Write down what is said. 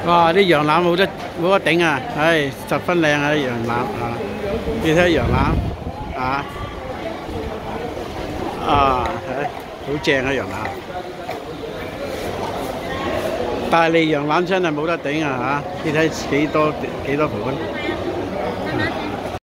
哇！啲羊腩冇得頂啊！唉，十分靚啊啲羊腩啊！你睇羊腩啊啊，睇好正啊羊腩！大利羊腩真係冇得頂啊嚇！你睇幾多款？